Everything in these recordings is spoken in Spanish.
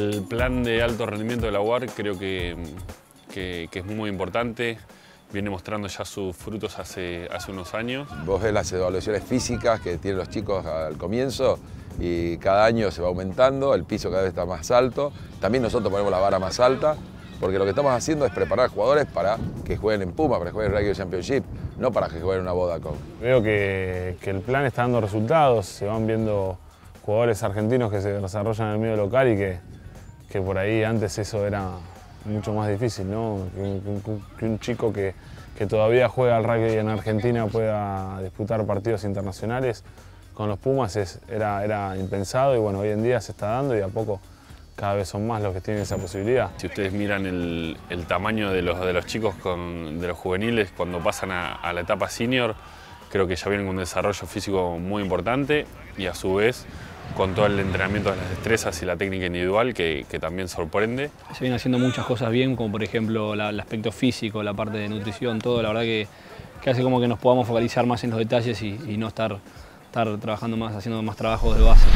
El plan de alto rendimiento de la UAR creo que es muy importante. Viene mostrando ya sus frutos hace unos años. Vos ves las evaluaciones físicas que tienen los chicos al comienzo y cada año se va aumentando, el piso cada vez está más alto. También nosotros ponemos la vara más alta, porque lo que estamos haciendo es preparar jugadores para que jueguen en Puma, para que jueguen en Rugby Championship, no para que jueguen en una Vodacom. Veo que el plan está dando resultados, se van viendo jugadores argentinos que se desarrollan en el medio local y que por ahí antes eso era mucho más difícil, ¿no? Que un chico que todavía juega al rugby en Argentina pueda disputar partidos internacionales con los Pumas era impensado y bueno, hoy en día se está dando y a poco cada vez son más los que tienen esa posibilidad. Si ustedes miran el tamaño de los chicos de los juveniles cuando pasan a la etapa senior, creo que ya vienen con un desarrollo físico muy importante y a su vez con todo el entrenamiento de las destrezas y la técnica individual que también sorprende. Se vienen haciendo muchas cosas bien, como por ejemplo el aspecto físico, la parte de nutrición, todo, la verdad que hace como que nos podamos focalizar más en los detalles y no estar trabajando más, haciendo más trabajos de base.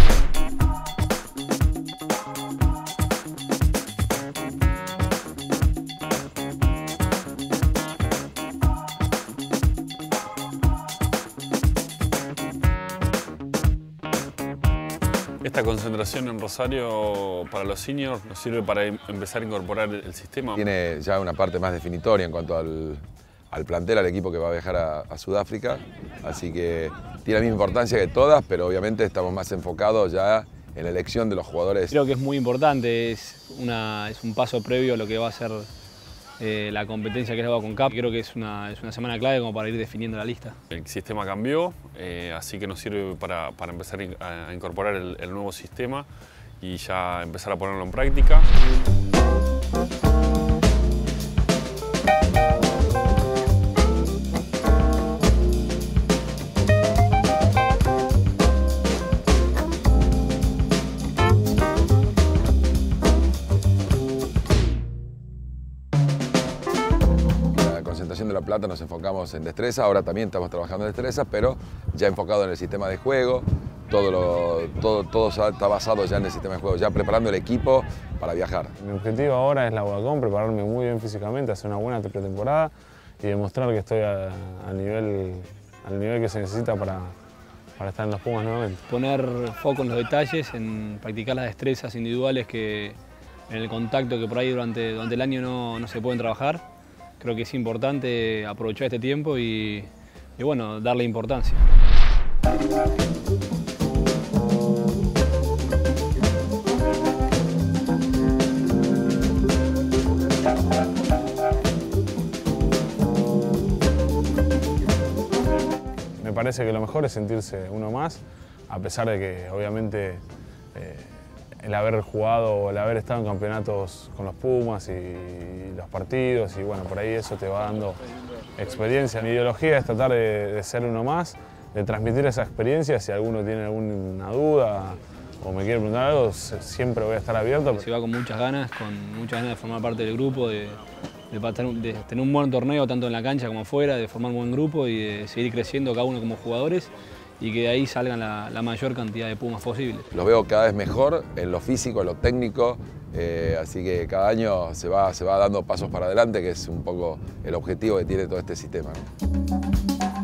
Esta concentración en Rosario para los seniors nos sirve para empezar a incorporar el sistema. Tiene ya una parte más definitoria en cuanto al plantel, al equipo que va a viajar a Sudáfrica, así que tiene la misma importancia que todas, pero obviamente estamos más enfocados ya en la elección de los jugadores. Creo que es muy importante, es un paso previo a lo que va a ser la competencia que es la CONCACAF. Creo que es una semana clave como para ir definiendo la lista. El sistema cambió, así que nos sirve para empezar a incorporar el nuevo sistema y ya empezar a ponerlo en práctica. De La Plata nos enfocamos en destreza, ahora también estamos trabajando en destreza, pero ya enfocado en el sistema de juego, todo está basado ya en el sistema de juego, ya preparando el equipo para viajar. Mi objetivo ahora es la Vodacom, prepararme muy bien físicamente, hacer una buena pretemporada y demostrar que estoy al nivel que se necesita para estar en los Pumas nuevamente. Poner foco en los detalles, en practicar las destrezas individuales que en el contacto que por ahí durante el año no se pueden trabajar. Creo que es importante aprovechar este tiempo y bueno, darle importancia. Me parece que lo mejor es sentirse uno más, a pesar de que obviamente el haber jugado o el haber estado en campeonatos con los Pumas y los partidos y bueno, por ahí eso te va dando experiencia. Mi ideología es tratar de ser uno más, de transmitir esa experiencia. Si alguno tiene alguna duda o me quiere preguntar algo, siempre voy a estar abierto. Se va con muchas ganas de formar parte del grupo, de tener un buen torneo tanto en la cancha como afuera, de formar un buen grupo y de seguir creciendo cada uno como jugadores y que de ahí salgan la mayor cantidad de Pumas posibles. Los veo cada vez mejor en lo físico, en lo técnico, así que cada año se va dando pasos para adelante, que es un poco el objetivo que tiene todo este sistema, ¿no?